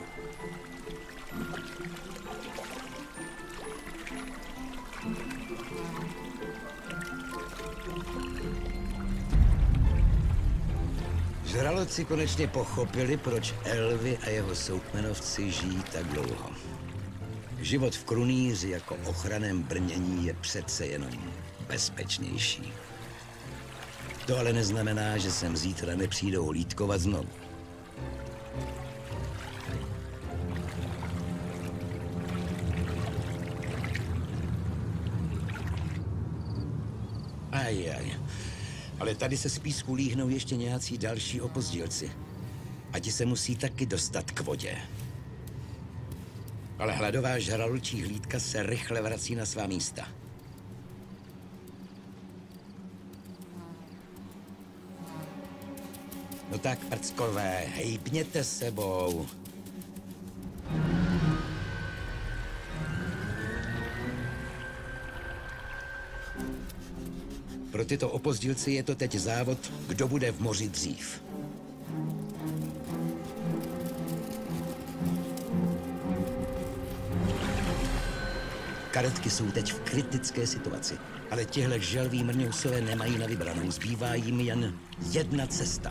Speaker 1: Žraloci konečně pochopili, proč Elvi a jeho soukmenovci žijí tak dlouho. Život v krunýři jako ochranném brnění je přece jenom bezpečnější. To ale neznamená, že sem zítra nepřijdou hlídkovat znovu. Ale tady se z písku líhnou ještě nějací další opozdělci. A ti se musí taky dostat k vodě. Ale hladová žraločí hlídka se rychle vrací na svá místa. No tak, prckové, hejbněte sebou.
Speaker 2: tyto opozdilci je to teď závod, kdo bude v moři dřív. Karetky jsou teď v kritické situaci, ale těhle želví mrňousové nemají na vybranou. Zbývá jim jen jedna cesta.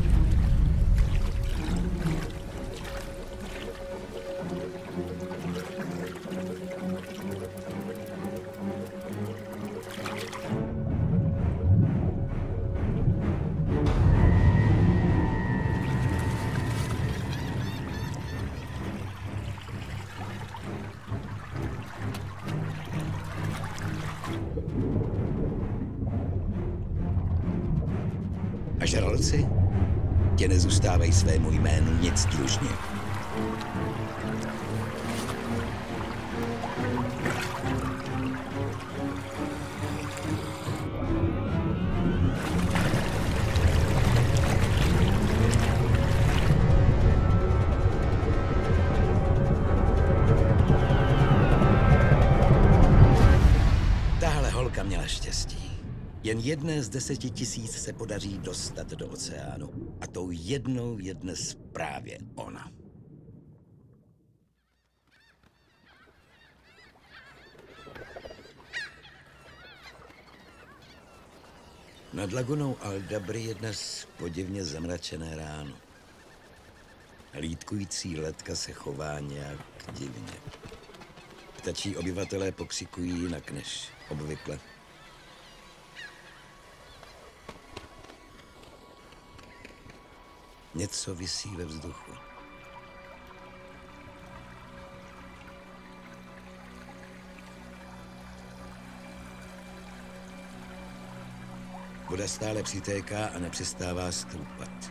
Speaker 2: A žraloci? Tě nezůstávají svému jménu nic dlužně. Tahle holka měla štěstí. Jen jedné z 10 000 se podaří dostat do oceánu. A tou jednou je dnes právě ona. Nad lagunou Aldabry je dnes podivně zamračené ráno. Lítkující letka se chová nějak divně. Ptačí obyvatelé pokřikují jinak než obvykle. Něco visí ve vzduchu. Voda stále přitéká a nepřestává stoupat.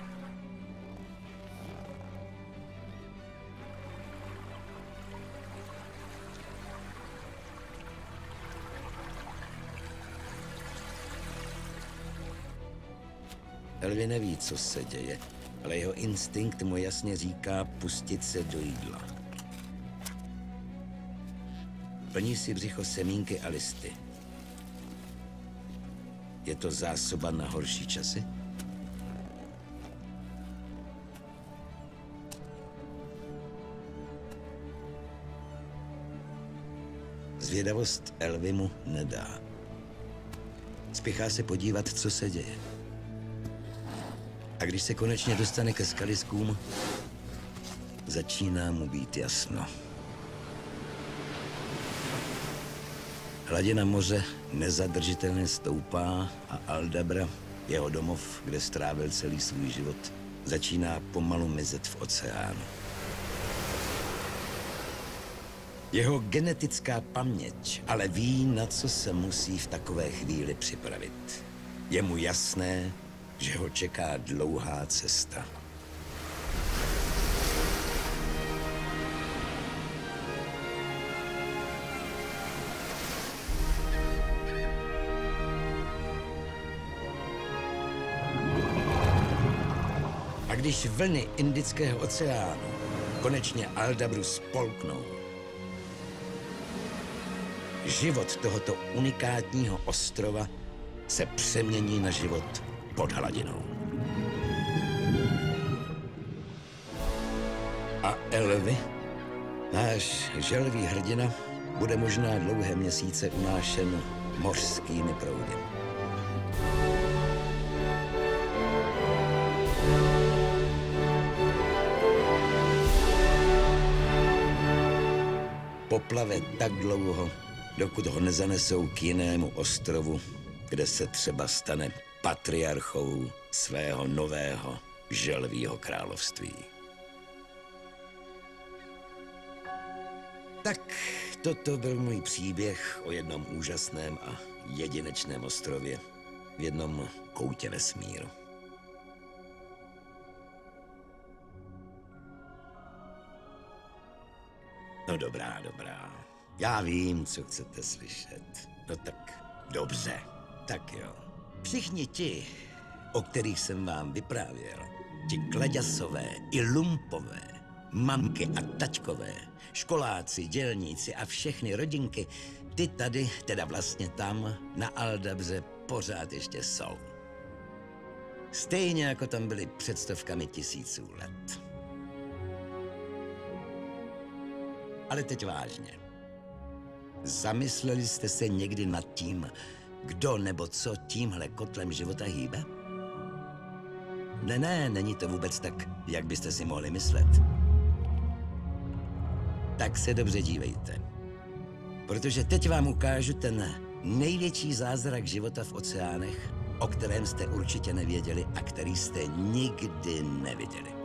Speaker 2: Elvi neví, co se děje, ale jeho instinkt mu jasně říká pustit se do jídla. Plní si břicho semínky a listy. Je to zásoba na horší časy? Zvědavost Elvi mu nedá. Spěchá se podívat, co se děje. A když se konečně dostane ke skaliskům, začíná mu být jasno. Hladina moře nezadržitelně stoupá a Aldabra, jeho domov, kde strávil celý svůj život, začíná pomalu mizet v oceánu. Jeho genetická paměť ale ví, na co se musí v takové chvíli připravit. Je mu jasné, že ho čeká dlouhá cesta. A když vlny Indického oceánu konečně Aldabru spolknou, život tohoto unikátního ostrova se přemění na život pod hladinou. A Elvi, náš želví hrdina, bude možná dlouhé měsíce unášen mořskými proudy. Poplave tak dlouho, dokud ho nezanesou k jinému ostrovu, kde se třeba stane patriarchou svého nového želvího království. Tak toto byl můj příběh o jednom úžasném a jedinečném ostrově v jednom koutě vesmíru. No dobrá. Já vím, co chcete slyšet. No tak dobře. Tak jo. Všichni ti, o kterých jsem vám vyprávěl, ti klaďasové i lumpové, mamky a tačkové, školáci, dělníci a všechny rodinky, ty tady, teda vlastně tam, na Aldabře, pořád ještě jsou. Stejně jako tam byly před stovkami tisíců let. Ale teď vážně. Zamysleli jste se někdy nad tím, kdo nebo co tímhle kotlem života hýbe? Ne, není to vůbec tak, jak byste si mohli myslet. Tak se dobře dívejte. Protože teď vám ukážu ten největší zázrak života v oceánech, o kterém jste určitě nevěděli a který jste nikdy neviděli.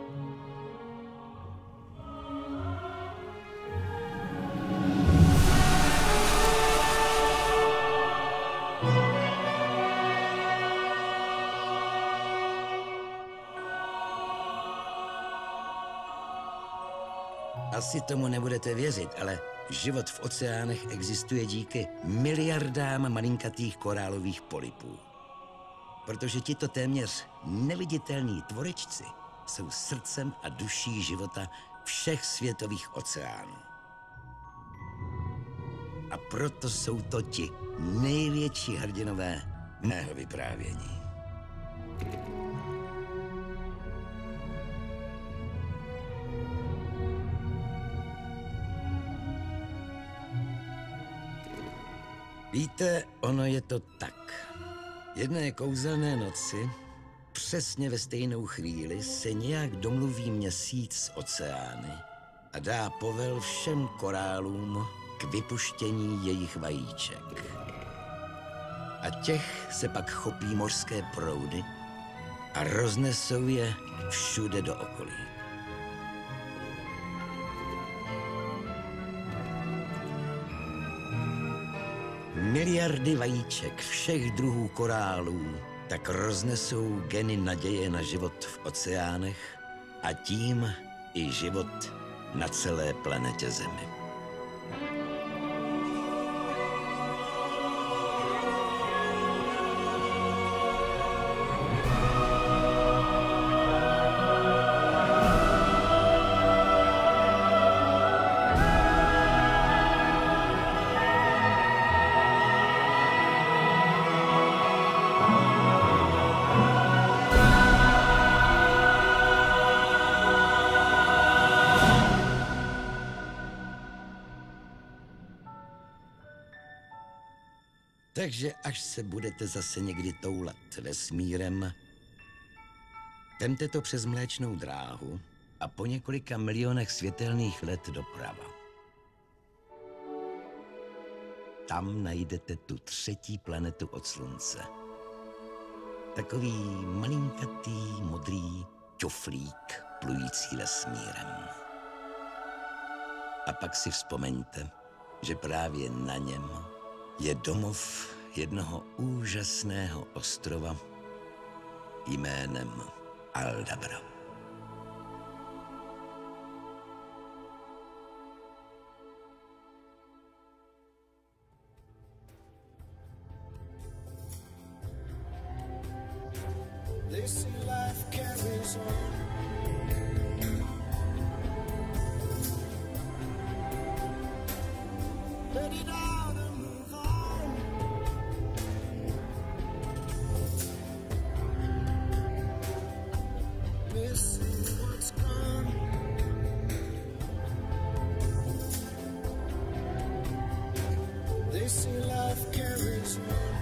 Speaker 2: Asi tomu nebudete věřit, ale život v oceánech existuje díky miliardám malinkatých korálových polypů. Protože tito téměř neviditelní tvorečci jsou srdcem a duší života všech světových oceánů. A proto jsou to ti největší hrdinové mého vyprávění. Víte, ono je to tak. Jedné kouzelné noci, přesně ve stejnou chvíli, se nějak domluví Měsíc s oceány a dá povel všem korálům k vypuštění jejich vajíček. A těch se pak chopí mořské proudy a roznesou je všude do okolí. Miliardy vajíček všech druhů korálů tak roznesou geny naděje na život v oceánech a tím i život na celé planetě Zemi. Takže až se budete zase někdy toulat vesmírem, vemte to přes Mléčnou dráhu a po několika milionech světelných let doprava. Tam najdete tu třetí planetu od Slunce. Takový malinkatý, modrý ťuflík plující vesmírem. A pak si vzpomeňte, že právě na něm je domov jednoho úžasného ostrova jménem Aldabra.
Speaker 4: They say life carries on. Let it out and move on. Missing what's gone. They say life carries on.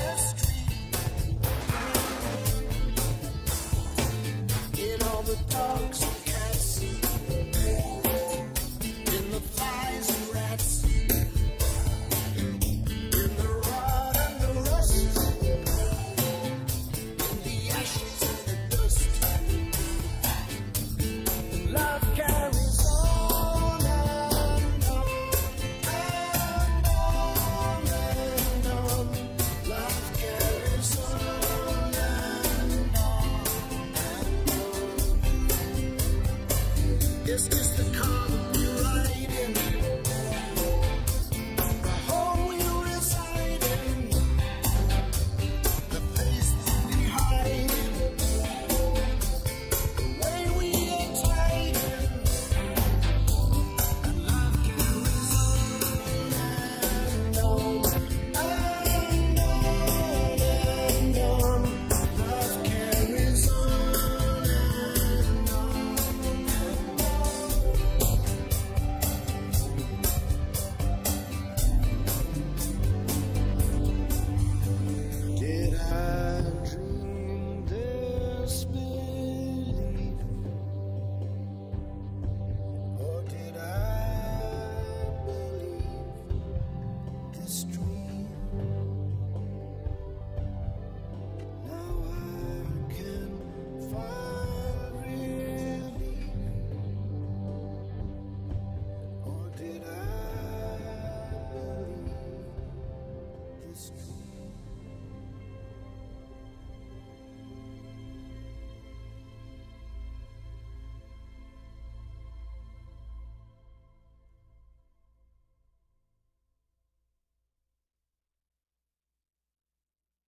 Speaker 4: The